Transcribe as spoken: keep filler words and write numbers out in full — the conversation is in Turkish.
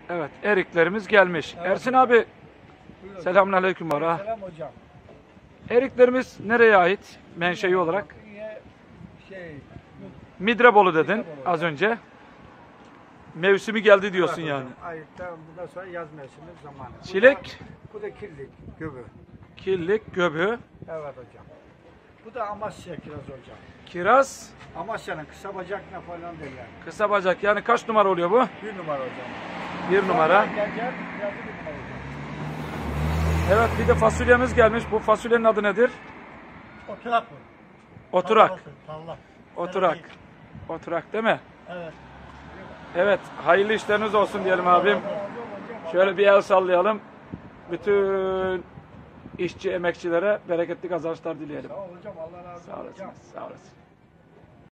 Evet, eriklerimiz gelmiş. Evet. Ersin abi, Buyurun. selamünaleyküm ara. Selam hocam. Eriklerimiz nereye ait menşei olarak? Yine Şey, Midrebolu dedin Midrebolu. az önce. Mevsimi geldi diyorsun evet yani. hocam. Ay, tamam, bundan sonra yaz mevsimi zamanı. Bu Çilek, da, bu da kirlik, göbü. killik, göbü, Evet hocam. Bu da Amasya kiraz hocam. kiraz, Amasya'nın kısa bacaklı falan derler. kısa bacak. Yani kaç numara oluyor bu? Bir numara hocam. Bir numara. Gel gel, kirazı bir numara hocam. Evet, bir de fasulyemiz gelmiş. Bu fasulyenin adı nedir? Oturak mı? Oturak. Talla. Oturak. Oturak değil mi? Evet. Evet, hayırlı işleriniz olsun diyelim abim. Şöyle bir el sallayalım. Bütün işçi, emekçilere bereketli kazançlar dileyelim. Sağ ol hocam, Allah razı olsun. Sağ olasın. hocam. Sağ olasın.